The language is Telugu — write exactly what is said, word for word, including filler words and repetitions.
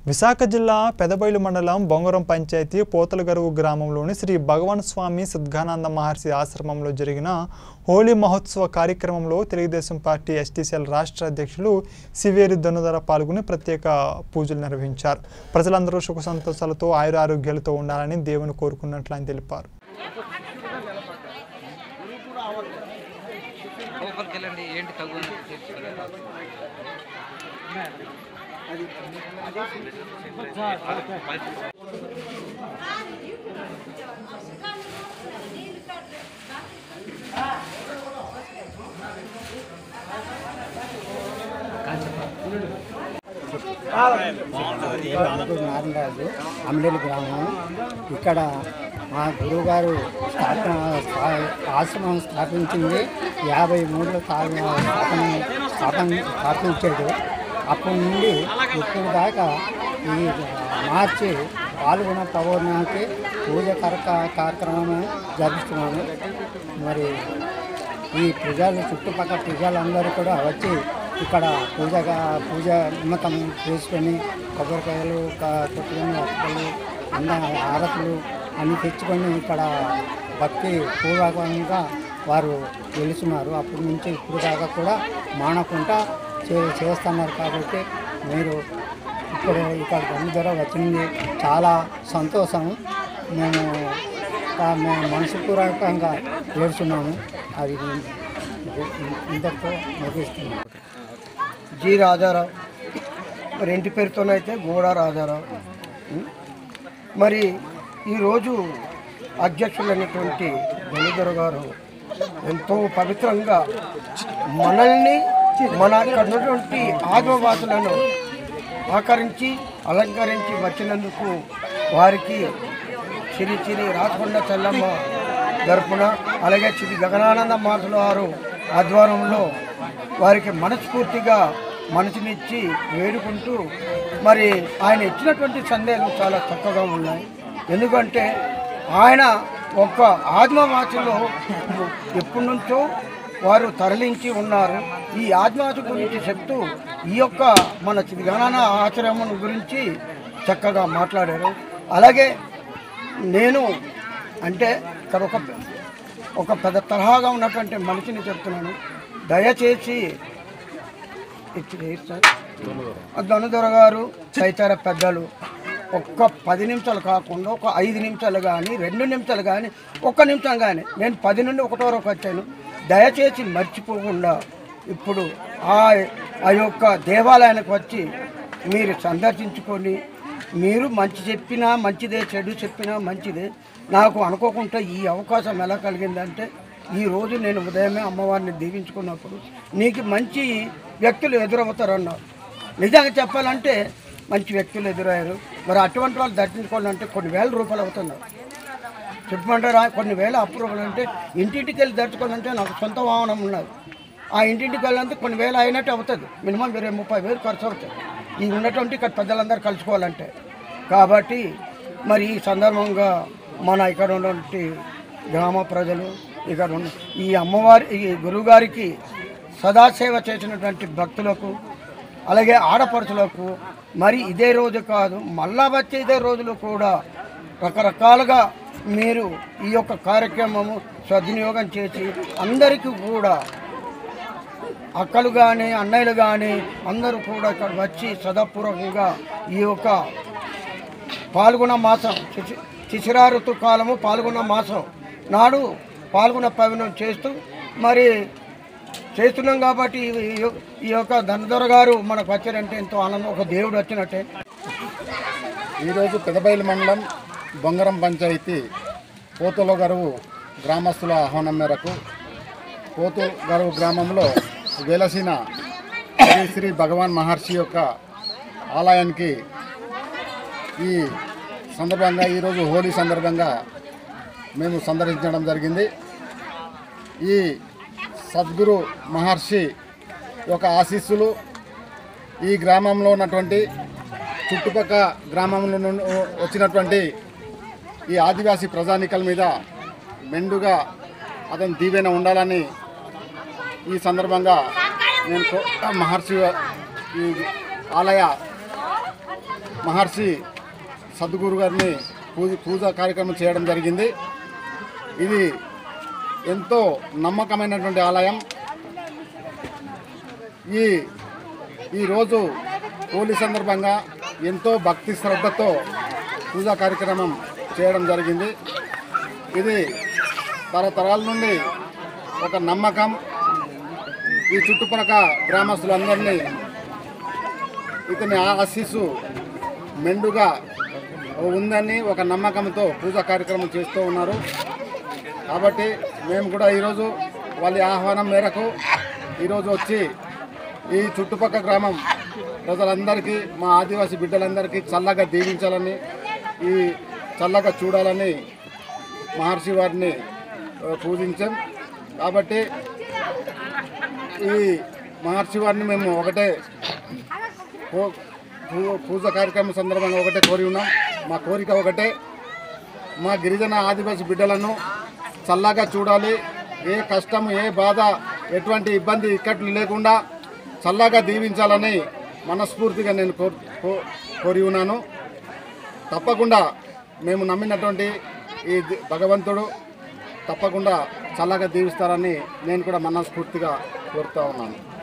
విశాఖ జిల్లా పెదబైలు మండలం బొంగరం పంచాయతీ పోతలగరువు గ్రామంలోని శ్రీ భగవాన్ స్వామి సద్గానంద మహర్షి ఆశ్రమంలో జరిగిన హోలీ మహోత్సవ కార్యక్రమంలో తెలుగుదేశం పార్టీ ఎస్టీసీఎల్ రాష్ట్ర అధ్యక్షులు సివేరి ధనుధర పాల్గొని ప్రత్యేక పూజలు నిర్వహించారు. ప్రజలందరూ సుఖ సంతోషాలతో ఆయురారోగ్యాలతో ఉండాలని దేవుని కోరుకున్నట్లు ఆయన తెలిపారు. నారాయణరాజు అమలేలి గ్రామం. ఇక్కడ మా గురువుగారు స్థాపన ఆశ్రమం స్థాపించింది యాభై మూడులో స్థాపన స్థాపన స్థాపించాడు. అప్పటి నుండి ఇప్పుడు దాకా ఈ మార్చి పాల్గొన పౌర్ణమికి పూజ కరక కార్యక్రమం జరుపుతున్నాము. మరి ఈ ప్రజలు చుట్టుపక్కల ప్రజలందరూ కూడా వచ్చి ఇక్కడ పూజగా పూజ నమ్మకం చేసుకొని కొబ్బరికాయలు కొట్టుకొని అక్కలు అన్న హారతులు అన్నీ తెచ్చుకొని ఇక్కడ భక్తి పూర్వకంగా వారు వెళుతున్నారు. అప్పటి నుంచి ఇప్పుడు దాకా కూడా మానకుండా చే చేస్తున్నారు కాబట్టి మీరు ఇప్పుడు ఇక్కడ ధనుధర వచ్చింది చాలా సంతోషం. మేము మేము మనసుపూర్వకంగా చేస్తున్నాము. అది ఇంతటితో ముగిస్తున్నాము. జి రాజారావు, మరి ఇంటి పేరుతోనైతే గోడ రాజారావు. మరి ఈరోజు అధ్యక్షులైనటువంటి ధనుధర గారు ఎంతో పవిత్రంగా మనల్ని మన ఇక్కడ ఉన్నటువంటి ఆదివాసులను ఆకరించి అలంకరించి వచ్చినందుకు వారికి శ్రీ శ్రీ రాచకొండ చెల్లమ్మ తరపున అలాగే శ్రీ గగనానంద మాతల వారు ఆధ్వర్యంలో వారికి మనస్ఫూర్తిగా మనసునిచ్చి వేడుకుంటూ మరి ఆయన ఇచ్చినటువంటి సందేహాలు చాలా చక్కగా ఉన్నాయి. ఎందుకంటే ఆయన ఒక్క ఆత్మవాసులో ఎప్పటి నుంచో వారు తరలించి ఉన్నారు. ఈ ఆత్మవాసు గురించి చెప్తూ ఈ యొక్క మన శ్రీ గణాన ఆశ్రమం గురించి చక్కగా మాట్లాడారు. అలాగే నేను అంటే ఇక్కడ ఒక ఒక పెద్ద తరహాగా ఉన్నటువంటి మనిషిని చెప్తున్నాను. దయచేసి ధనుధర గారు తదితర పెద్దలు ఒక్క పది నిమిషాలు కాకుండా ఒక ఐదు నిమిషాలు కానీ రెండు నిమిషాలు కానీ ఒక్క నిమిషం కానీ నేను పది నుండి ఒకటో వరకు వచ్చాను. దయచేసి మర్చిపోకుండా ఇప్పుడు ఆ ఆ యొక్క దేవాలయానికి వచ్చి మీరు సందర్శించుకొని మీరు మంచి చెప్పినా మంచిదే, చెడు చెప్పినా మంచిదే. నాకు అనుకోకుండా ఈ అవకాశం ఎలా కలిగిందంటే ఈరోజు నేను ఉదయమే అమ్మవారిని దీవించుకున్నప్పుడు నీకు మంచి వ్యక్తులు ఎదురవుతారన్నారు. నిజంగా చెప్పాలంటే మంచి వ్యక్తులు ఎదురయ్యారు. మరి అటువంటి వాళ్ళు దర్శించుకోవాలంటే కొన్ని వేల రూపాయలు అవుతున్నారు. చెప్పమంటారా? కొన్ని వేల అప్రూవల్ అంటే ఇంటింటికి వెళ్ళి దర్శించుకోవాలంటే నాకు సొంత వాహనం ఉన్నది. ఆ ఇంటింటికి వెళ్ళాలంటే కొన్ని వేలు అయినట్టు అవుతుంది. మినిమం ఇరవై ముప్పై వేలు ఖర్చు అవుతుంది ఈ ఉన్నటువంటి ఇక్కడ పెద్దలందరూ కలుసుకోవాలంటే. కాబట్టి మరి ఈ సందర్భంగా మన ఇక్కడ ఉన్నటువంటి గ్రామ ప్రజలు ఇక్కడ ఉన్న ఈ అమ్మవారి ఈ గురువుగారికి సదాసేవ చేసినటువంటి భక్తులకు అలాగే ఆడపడుచులకు మరి ఇదే రోజు కాదు మళ్ళా వచ్చే ఇదే రోజులు కూడా రకరకాలుగా మీరు ఈ యొక్క కార్యక్రమము సద్వినియోగం చేసి అందరికీ కూడా అక్కలు కానీ అన్నయ్యలు కానీ అందరూ కూడా ఇక్కడ వచ్చి సదాపూర్వకంగా ఈ యొక్క పాల్గొన మాసం శిశిరా ఋతు కాలము పాల్గొన మాసం నాడు పాల్గొన పవినం చేస్తూ మరి చేస్తున్నాం. కాబట్టి ఈ యొక్క ధనుధర గారు మనకు వచ్చారంటే ఎంతో ఆనందం, ఒక దేవుడు వచ్చినట్టే. ఈరోజు పెదబైలు మండలం బొంగరం పంచాయతీ పోతులగరువు గ్రామస్తుల ఆహ్వానం మేరకు పోతులగరువు గ్రామంలో వెలసిన శ్రీ శ్రీ భగవాన్ మహర్షి యొక్క ఆలయానికి ఈ సందర్భంగా ఈరోజు హోలీ సందర్భంగా మేము సందర్శించడం జరిగింది. ఈ సద్గురు మహర్షి యొక్క ఆశీస్సులు ఈ గ్రామంలో ఉన్నటువంటి చుట్టుపక్కల గ్రామంలో వచ్చినటువంటి ఈ ఆదివాసీ ప్రజానికల మీద మెండుగా అతని దీవెన ఉండాలని ఈ సందర్భంగా నేను మహర్షి ఈ ఆలయ మహర్షి సద్గురు గారిని పూజ పూజ కార్యక్రమం చేయడం జరిగింది. ఇది ఎంతో నమ్మకమైనటువంటి ఆలయం. ఈ ఈరోజు హోలీ సందర్భంగా ఎంతో భక్తి శ్రద్ధతో పూజా కార్యక్రమం చేయడం జరిగింది. ఇది తరతరాల నుండి ఒక నమ్మకం. ఈ చుట్టుపక్కల గ్రామస్తులందరినీ ఇతని ఆశీస్సు మెండుగా ఉందని ఒక నమ్మకంతో పూజా కార్యక్రమం చేస్తూ ఉన్నారు. కాబట్టి మేము కూడా ఈరోజు వాళ్ళ ఆహ్వానం మేరకు ఈరోజు వచ్చి ఈ చుట్టుపక్కల గ్రామం ప్రజలందరికీ, మా ఆదివాసీ బిడ్డలందరికీ చల్లగా దీవించాలని, ఈ చల్లగా చూడాలని మహర్షి వారిని పూజించాం. కాబట్టి ఈ మహర్షి వారిని మేము ఒకటే పూజ కార్యక్రమం సందర్భంగా ఒకటే కోరి ఉన్నాం. మా కోరిక ఒకటే, మా గిరిజన ఆదివాసీ బిడ్డలను చల్లగా చూడాలి. ఏ కష్టం, ఏ బాధ, ఎటువంటి ఇబ్బంది ఇక్కట్లు లేకుండా చల్లగా దీవించాలని మనస్ఫూర్తిగా నేను కోరి ఉన్నాను. తప్పకుండా మేము నమ్మినటువంటి ఈ భగవంతుడు తప్పకుండా చల్లగా దీవిస్తారని నేను కూడా మనస్ఫూర్తిగా కోరుతూ ఉన్నాను.